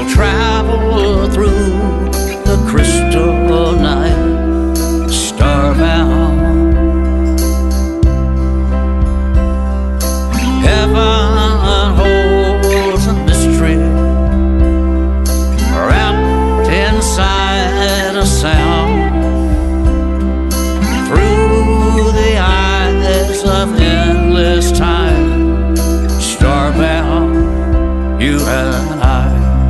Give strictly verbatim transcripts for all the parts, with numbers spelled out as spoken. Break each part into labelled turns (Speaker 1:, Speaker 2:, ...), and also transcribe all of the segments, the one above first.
Speaker 1: We'll travel through the crystal night, starbound. Heaven holds a mystery wrapped inside a sound. Through the eyes of endless time, starbound, you and I.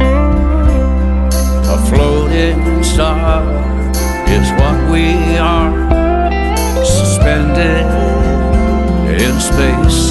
Speaker 1: A floating star is what we are, suspended in space.